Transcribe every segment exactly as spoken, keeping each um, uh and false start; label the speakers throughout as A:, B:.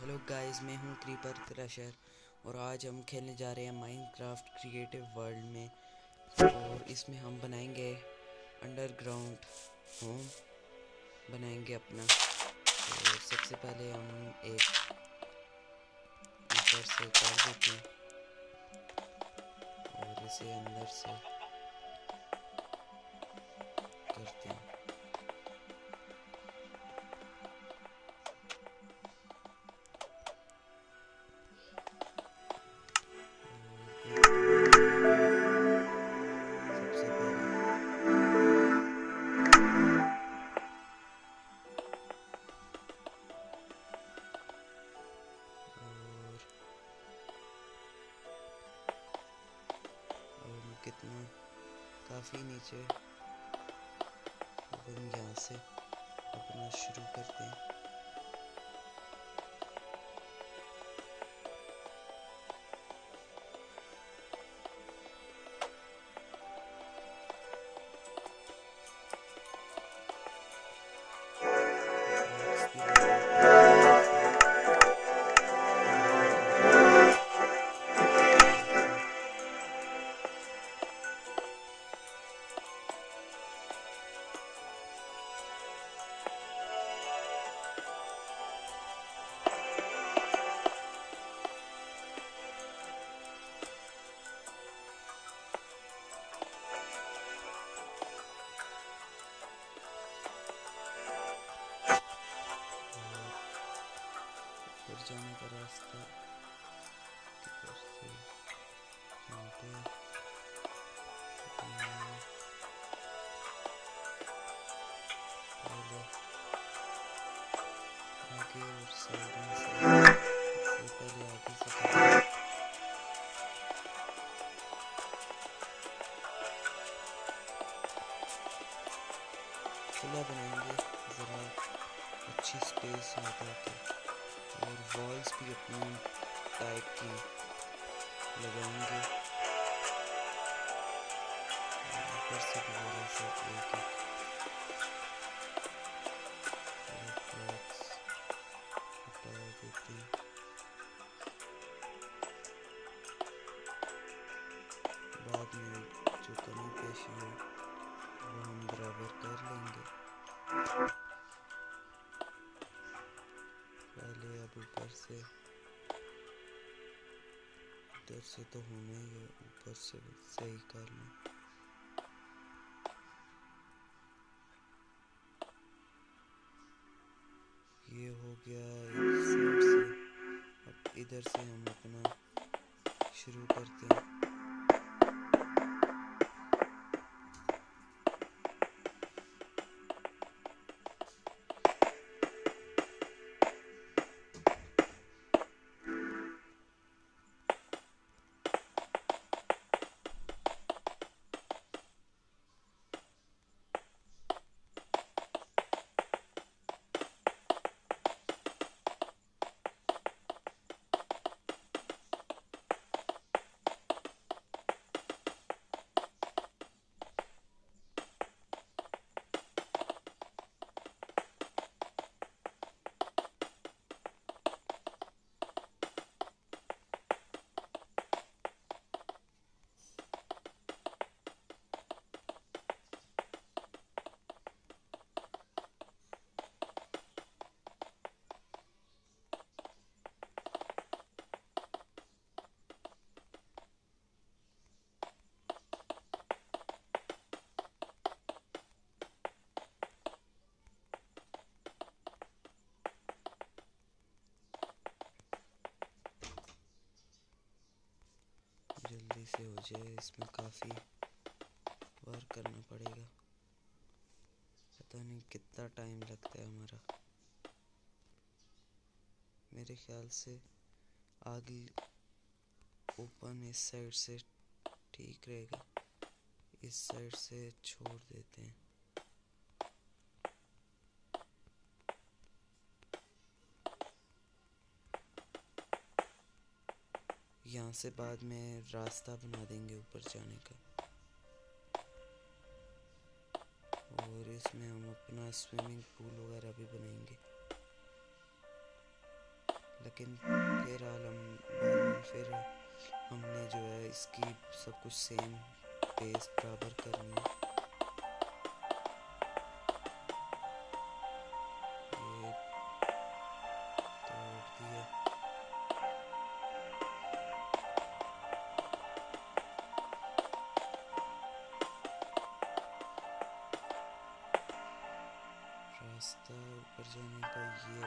A: Hello guys, मैं हूं creeper crusher और आज हम खेलने जा रहे हैं माइनक्राफ्ट क्रिएटिव वर्ल्ड में। और इसमें हम बनाएंगे अंडरग्राउंड होम बनाएंगे अपना। और सबसे पहले हम एक ऊपर से कर देते हैं और इसे अंदर से करते हैं। सबसे पहले और कितना काफ़ी नीचे, अब हम यहाँ से अपना शुरू करते हैं। फिर जाने का रास्ता किधर से, यहाँ पे हम्म, पहले आगे और साइड में से इससे पहले आगे से करें। चूल्हा बनाएंगे ज़रा अच्छी स्पेस में ताकि, और वॉल्स भी अपनी टाइप की लगाएंगे। ऊपर से दोबारा से एक एक बॉक्स हटा देते हैं। बाद में जो कमी पेशी है वो हम बराबर कर लेंगे। पहले अब ऊपर से, इधर से तो होना ही है, ऊपर से सही कर लें। ये हो गया इस साइड से। अब इधर से हम अपना शुरू करते हैं। जल्दी से हो जाए, इसमें काफ़ी वर्क करना पड़ेगा। पता नहीं कितना टाइम लगता है हमारा। मेरे ख्याल से आगे ओपन इस साइड से ठीक रहेगा, इस साइड से छोड़ देते हैं। यहाँ से बाद में रास्ता बना देंगे ऊपर जाने का, और इसमें हम अपना स्विमिंग पूल वगैरह भी बनाएंगे। लेकिन फिर आलम बाद में फिर हमने जो है इसकी सब कुछ सेम बेस बराबर करनी है। ये तोड़ दिया। रास्ता ऊपर जाने का ये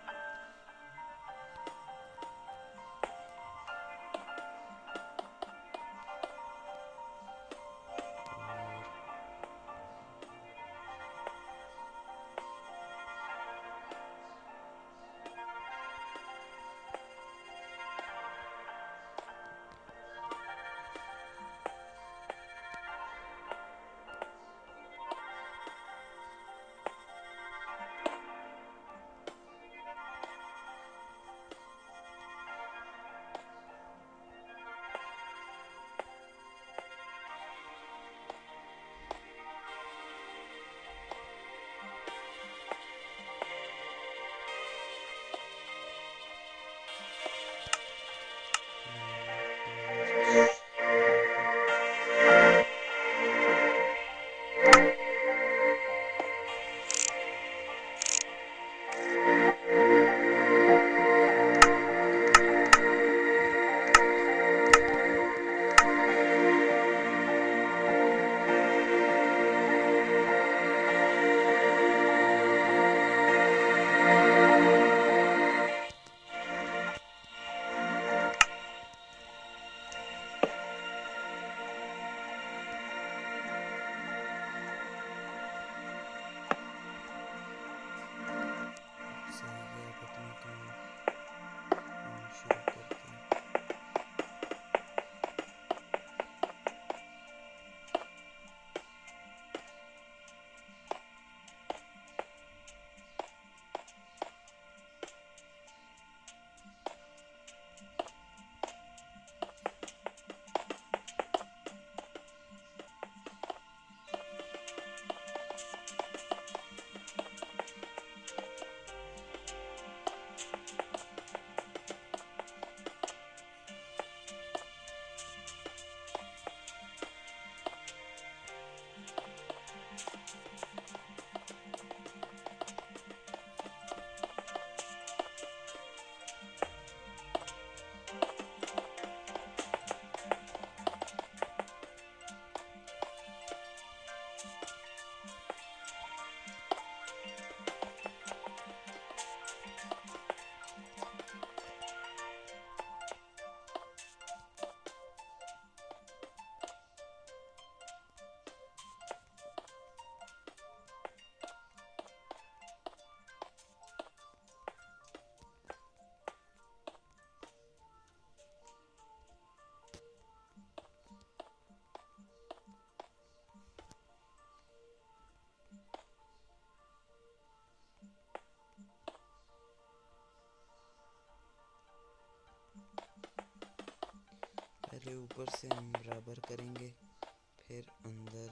A: पहले ऊपर से हम बराबर करेंगे, फिर अंदर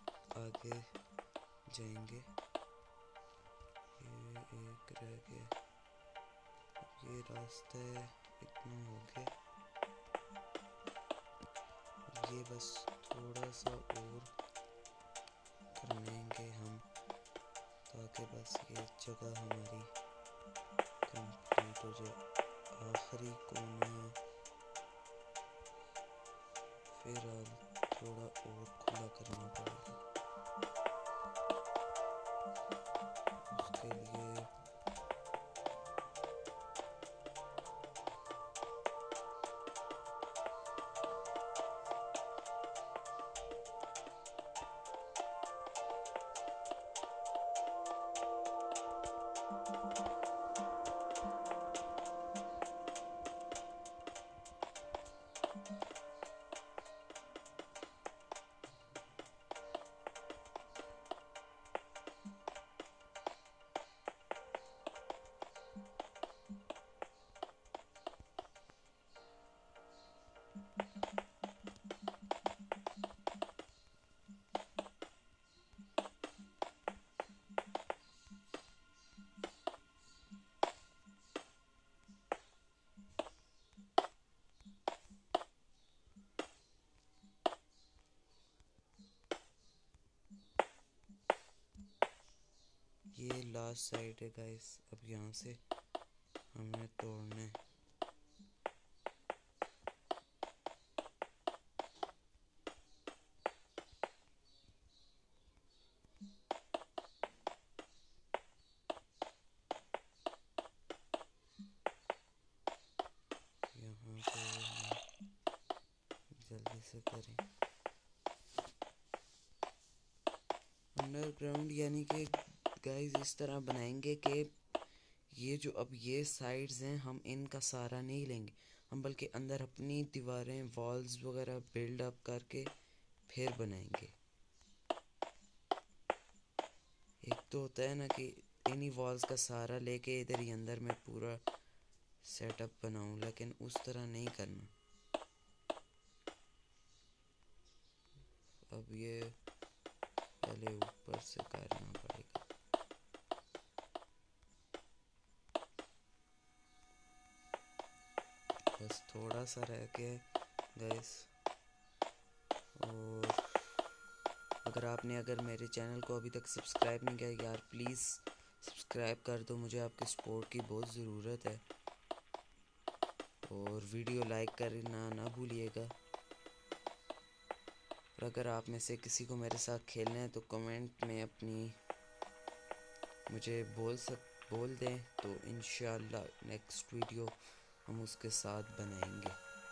A: आगे जाएंगे। ये एक रह गया, ये रास्ता है, इतना हो गया। ये बस थोड़ा सा और करवाएंगे हम, ताकि बस ये जगह हमारी कंप्लीट हो जाए। आखिरी कोना फिर थोड़ा और खुला करना पड़ेगा। उसके लिए लास्ट साइड है गाइस। अब यहाँ से हमें तोड़ना है। यहाँ पे जल्दी से करें। अंडरग्राउंड यानी कि गाइस इस तरह बनाएंगे कि ये जो अब ये साइड्स हैं हम इनका सहारा नहीं लेंगे, हम बल्कि अंदर अपनी दीवारें वॉल्स वगैरह बिल्ड अप करके फिर बनाएंगे। एक तो होता है ना कि इन्हीं वॉल्स का सहारा लेके इधर ही अंदर में पूरा सेटअप बनाऊं, लेकिन उस तरह नहीं करना। अब ये पहले ऊपर से करना पड़ेगा। बस थोड़ा सा रह गया गाइस। और अगर आपने अगर मेरे चैनल को अभी तक सब्सक्राइब नहीं किया यार, प्लीज़ सब्सक्राइब कर दो, मुझे आपके सपोर्ट की बहुत ज़रूरत है। और वीडियो लाइक करना ना भूलिएगा। और अगर आप में से किसी को मेरे साथ खेलना है तो कमेंट में अपनी मुझे बोल सक बोल दें, तो इंशाल्लाह नेक्स्ट वीडियो हम उसके साथ बनाएंगे।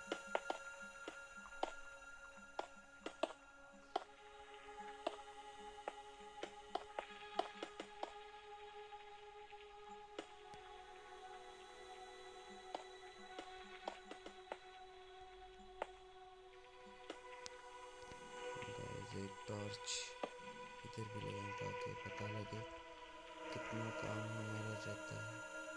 A: एक टॉर्च इधर भी लगाएं ताकि पता लगे कितना काम हमारा रहता है।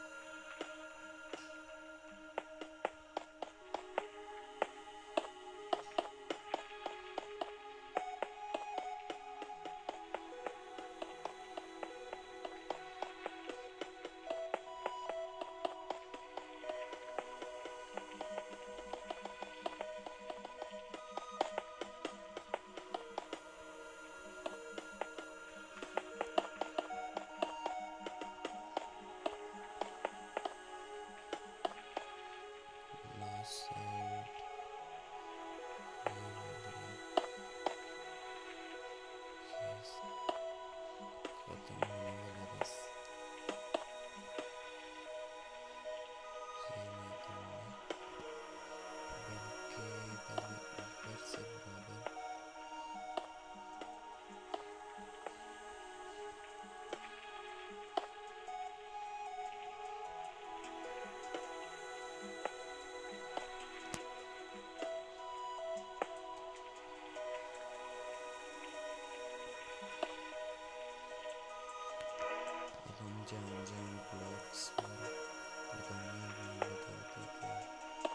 A: जहाँ जहाँ ब्लॉक्स लगाने हैं वो लगा देते हैं।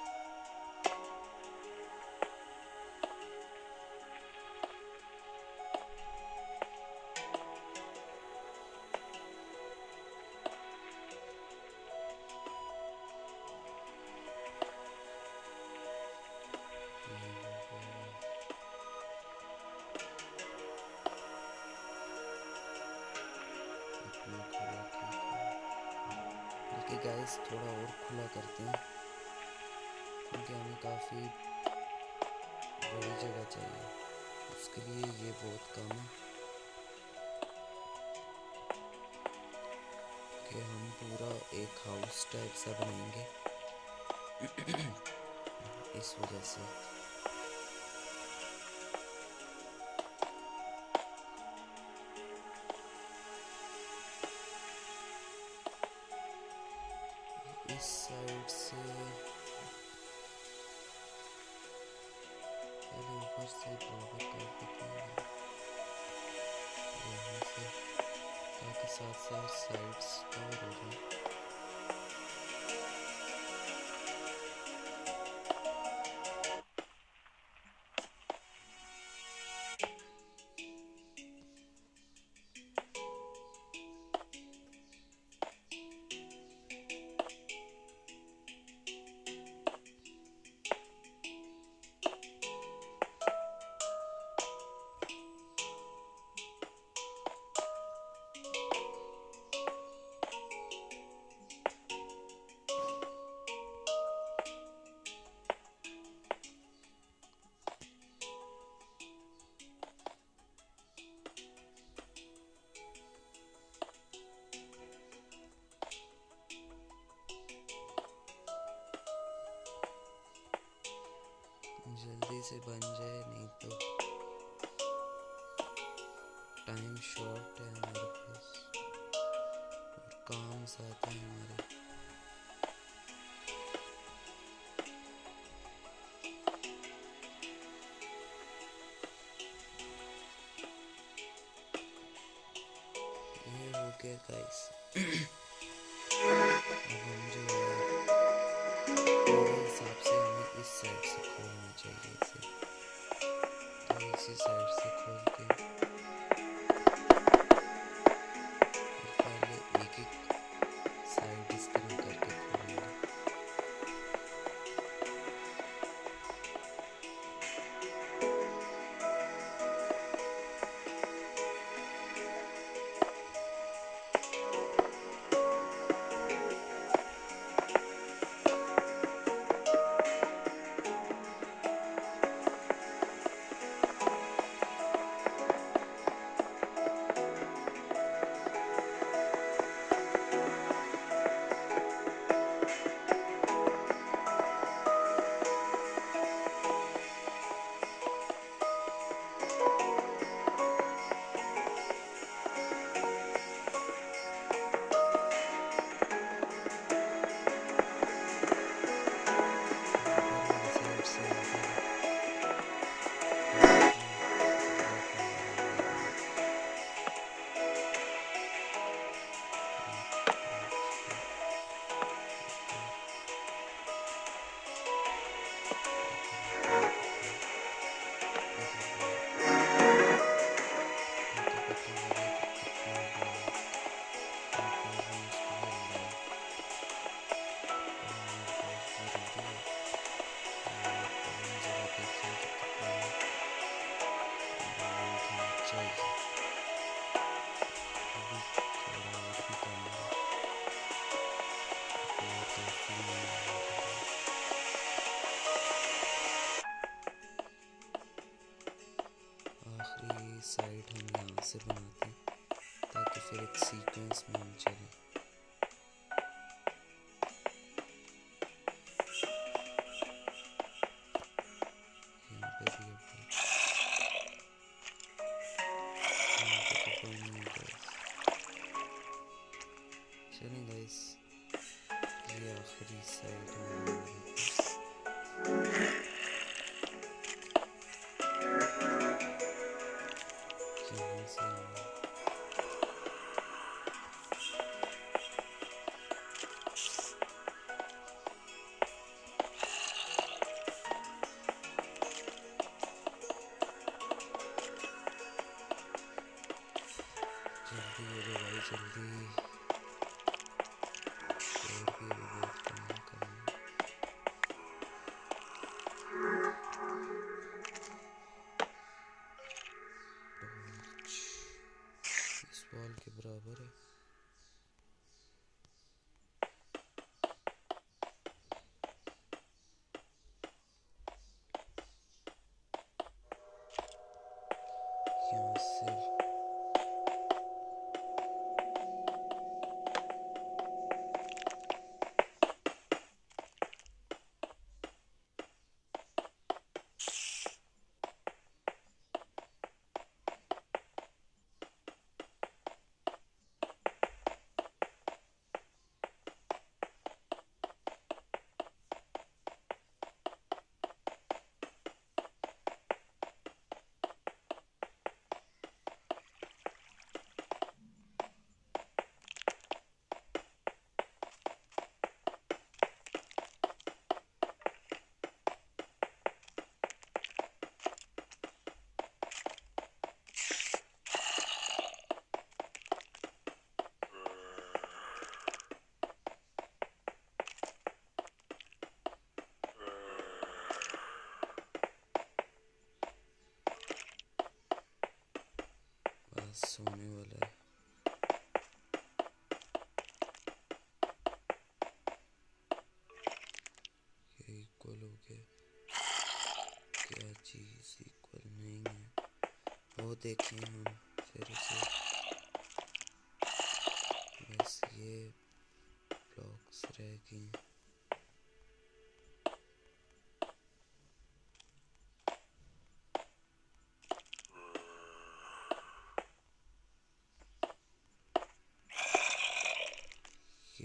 A: गाइस थोड़ा और खुला करते हैं क्योंकि हमें काफ़ी बड़ी जगह चाहिए, उसके लिए ये बहुत कम है कि हम पूरा एक हाउस टाइप सा बनाएंगे। इस वजह से इस साइड से पहले ऊपर से बराबर कर देते हैं यहाँ से, ताकि साथ साथ साइड्स कवर हो जाए। जल्दी से बन जाए, नहीं तो टाइम शॉर्ट है हमारे पास और काम ज़्यादा है हमारे। ये हो गया गाइस। अब हम जो है मेरे हिसाब से हमें इस साइड से खोलना चाहिए इसे, तो इसी साइड से खोल के पहले एक एक साइड इस तरह करके खोलेंगे। ऊपर वाली साइड से हम पहले ब्लॉक वगैरह लगाएंगे। तो पता लगे कि कितना ब्लॉक हम कर रहे हैं, उसके लिए लाइट होना बहुत ज़रूरी है। और अब हम ज़रा देखें कि कितना लेंथ होना चाहिए। अभी थोड़ा और भी कम है, इतना काफ़ी नहीं है हमारे लिए। आखिरी साइड हम यहाँ से बनाते हैं ताकि फिर एक सीक्वेंस में हम चलें। यहाँ पे भी अब यहाँ पे तो बन नहीं गाइस। चलें गाइस, ये आखिरी साइड है हमारे पास। यहाँ से हम जल्दी हो जाए भाई, जल्दी, और भी अभी बहुत काम करना है। टॉर्च इस वॉल के बराबर है। यहाँ से बस सोने वाला है। ये इक्वल हो गया, क्या चीज़ इक्वल नहीं है वो देखें हम फिर उसे। बस ये ब्लॉक्स रह गए।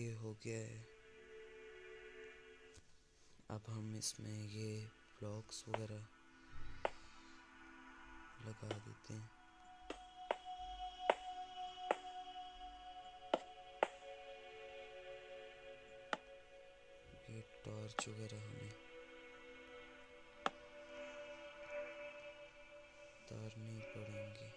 A: ये हो गया है। अब हम इसमें ये ब्लॉक्स वगैरह लगा देते हैं। ये टॉर्च वगैरह हमें उतारनी पड़ेंगी।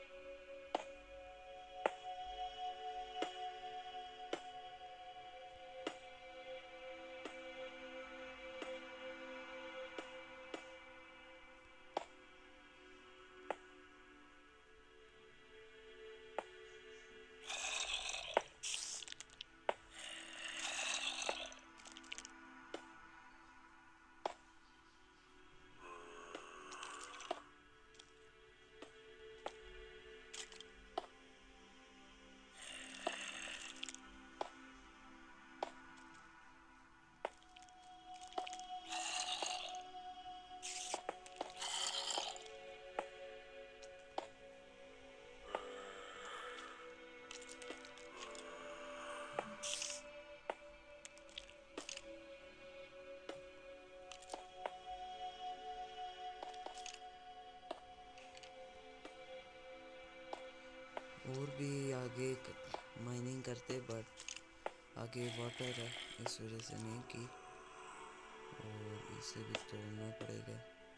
A: और भी आगे माइनिंग करते, बट आगे वाटर है इस वजह से नहीं की, और इसे भी तोड़ना पड़ेगा।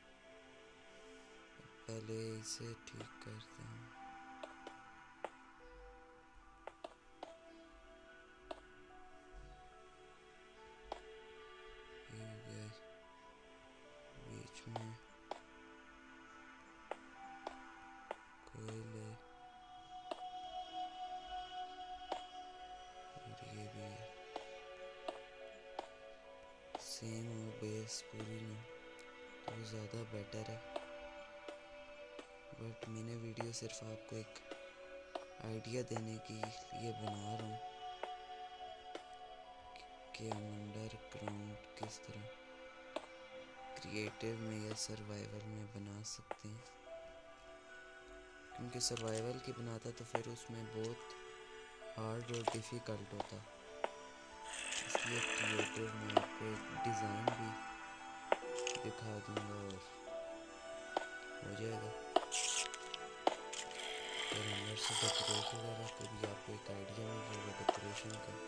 A: पहले इसे ठीक करते हैं। ये हो गया बीच में कोयले, और ये भी है सेम हो बेस पूरी ना, तो ज़्यादा बेटर है। बट मैंने वीडियो सिर्फ आपको एक आइडिया देने के लिए बना रहा हूँ कि हम अंडर ग्राउंड किस तरह क्रिएटिव में या सर्वाइवल में बना सकते हैं। क्योंकि सर्वाइवल की बनाता तो फिर उसमें बहुत हार्ड और डिफ़िकल्ट होता, इसलिए क्रिएटिव में आपको एक डिज़ाइन भी दिखा दूँगा और हो जाएगा। फिर अंदर से डेकोरेट वगैरह को भी आपको एक आइडिया मिल जाएगा डेकोरेशन का।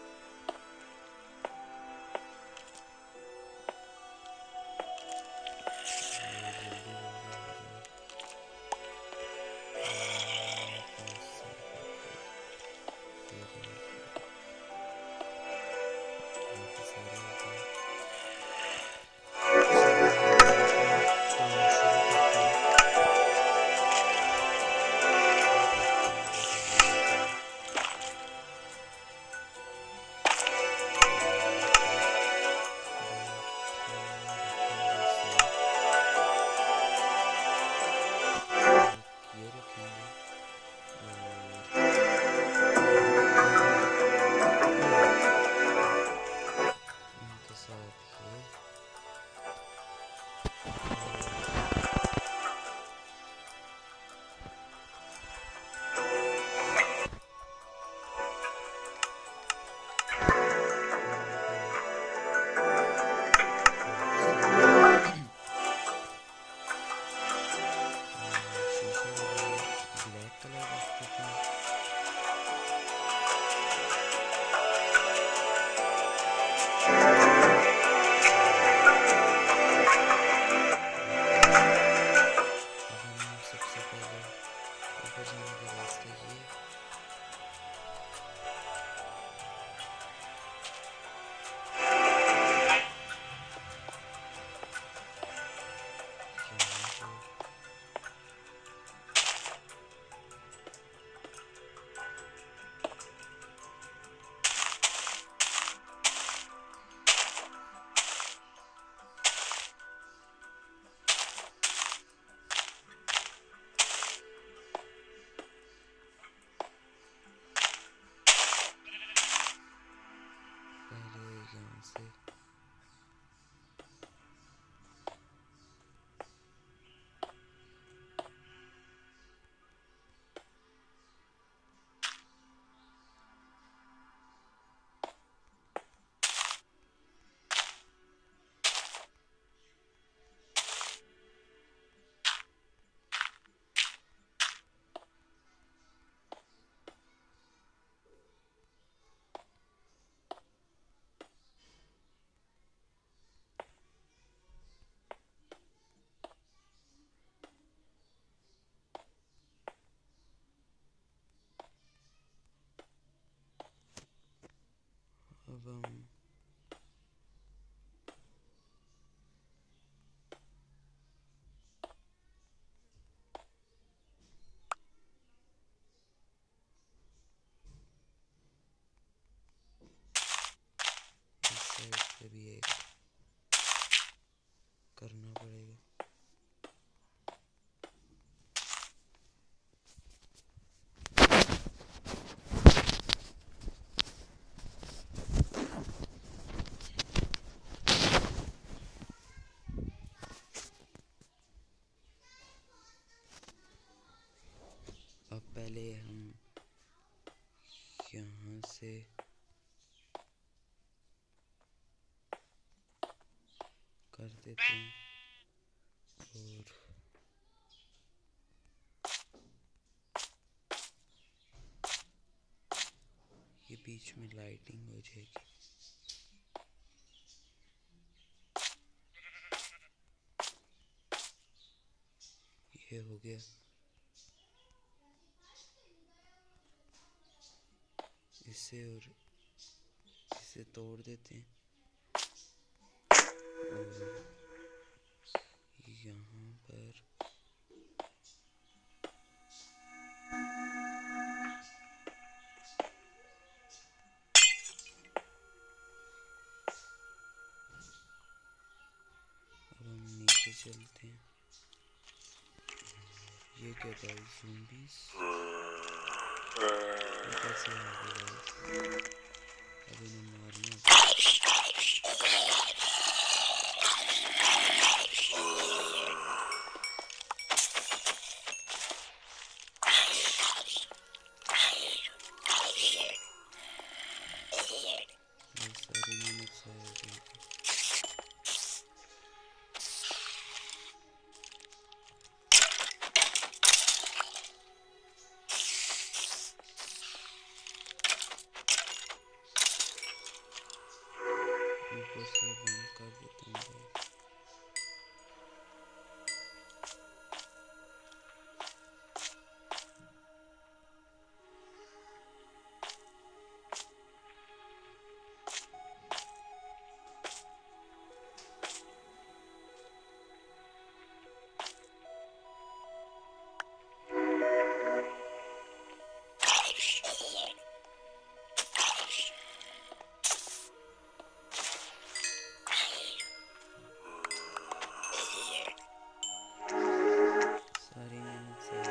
A: से भी एक करना पड़ेगा। अब पहले हम यहाँ से कर देते हैं और ये बीच में लाइटिंग हो जाएगी। ये हो गया। इसे और इसे तोड़ देते हैं और यहाँ पर अब हम नीचे चलते हैं। ये क्या गाइस, ज़ॉम्बीज़ ये कैसे आ गए गाइस? अब इन्हें मारना है। ये सारे यूनिट्स आ गए। ऊपर से बंद कर देता हूँ भाई। सारे यूनिट्स आ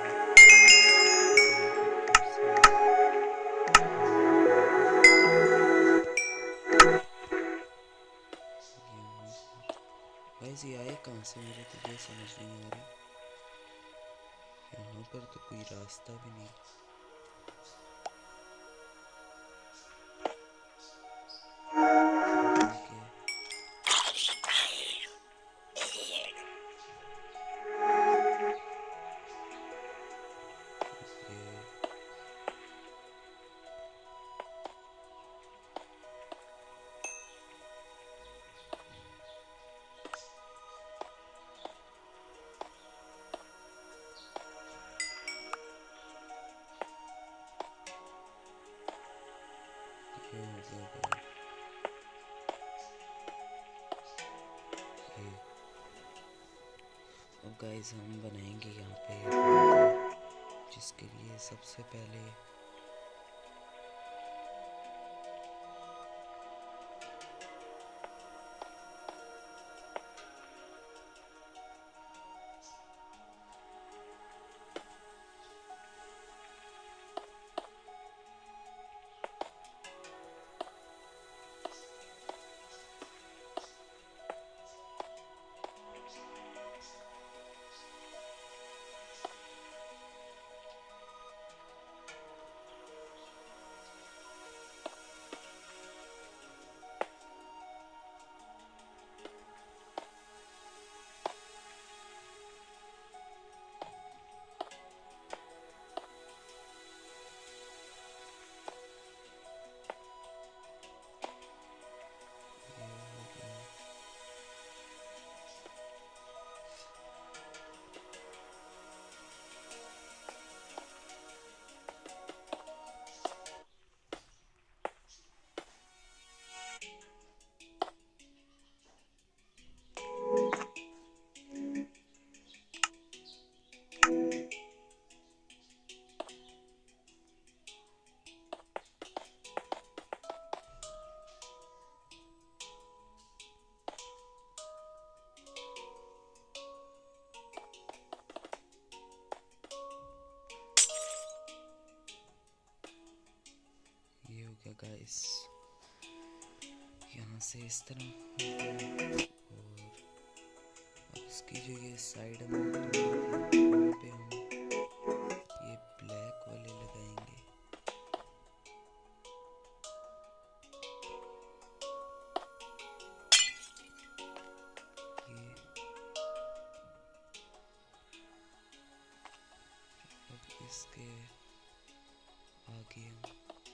A: गए। गाइस ये आए कहाँ से, मुझे तो ये समझ नहीं आ रहा। यहाँ पर तो कोई रास्ता भी नहीं। ठीक है। ये ये हो गया गाइस। ये अब गाइस हम बनाएंगे यहाँ पे अपना, जिसके लिए सबसे पहले गाइस, यहाँ से इस तरह हो गया। और अब इसकी जो ये साइड में वहाँ पे हम ये ब्लैक वाले लगाएंगे। ये अब इसके आगे हम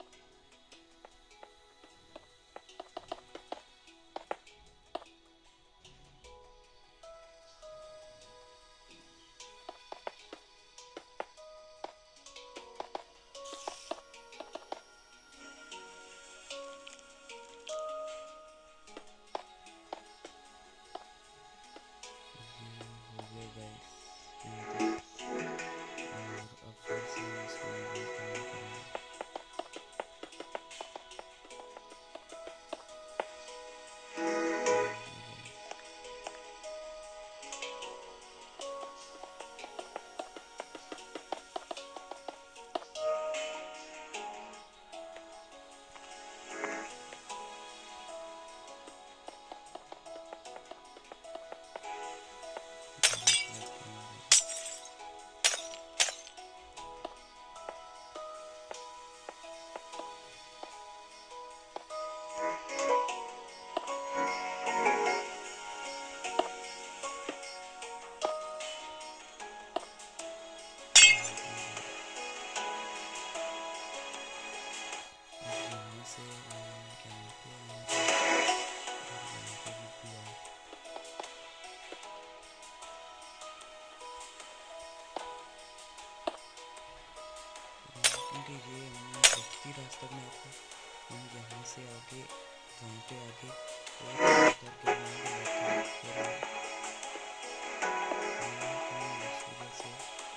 A: क्योंकि ये हमने देखती रास्ता में था, हम यहाँ से आगे वहाँ पे आगे और करके बनाएंगे, लेकिन इस वजह से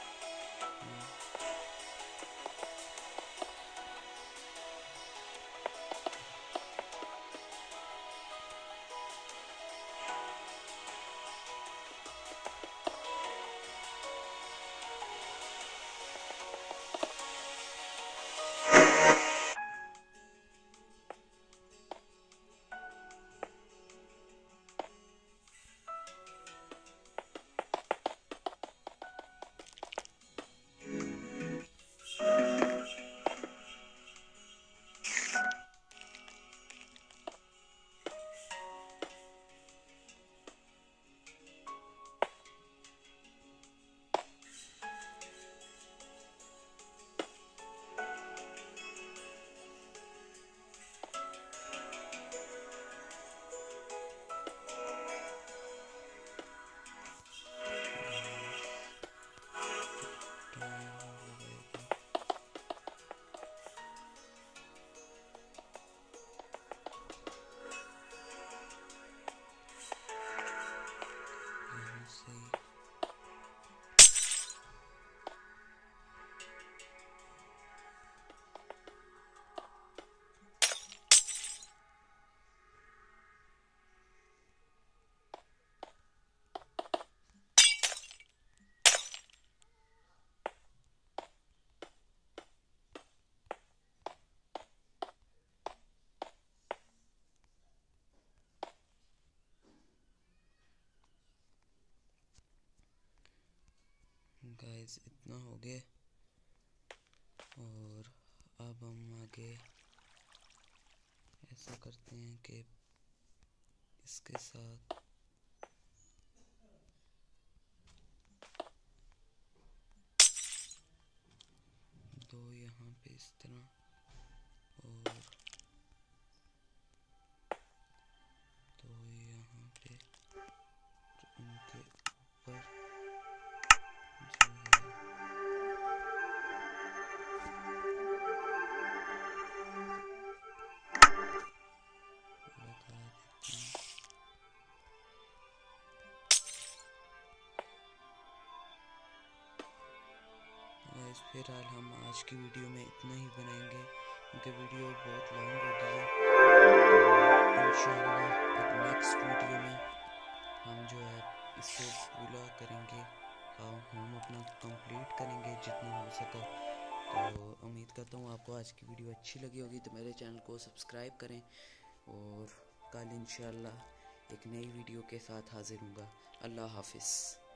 A: गाइस इतना हो गया। और अब हम आगे ऐसा करते हैं कि इसके साथ दो यहाँ पे इस तरह और दो यहाँ पे उनके ऊपर फिलहाल हम आज की वीडियो में इतना ही बनाएंगे, क्योंकि वीडियो बहुत लॉन्ग हो गई है। इंशाअल्लाह अब नेक्स्ट वीडियो में हम जो है इसको पूरा करेंगे, हम अपना कंप्लीट करेंगे जितना हो सका। तो उम्मीद करता हूँ आपको आज की वीडियो अच्छी लगी होगी, तो मेरे चैनल को सब्सक्राइब करें और कल इंशाल्लाह एक नई वीडियो के साथ हाजिर हूँगा। अल्लाह हाफिज़।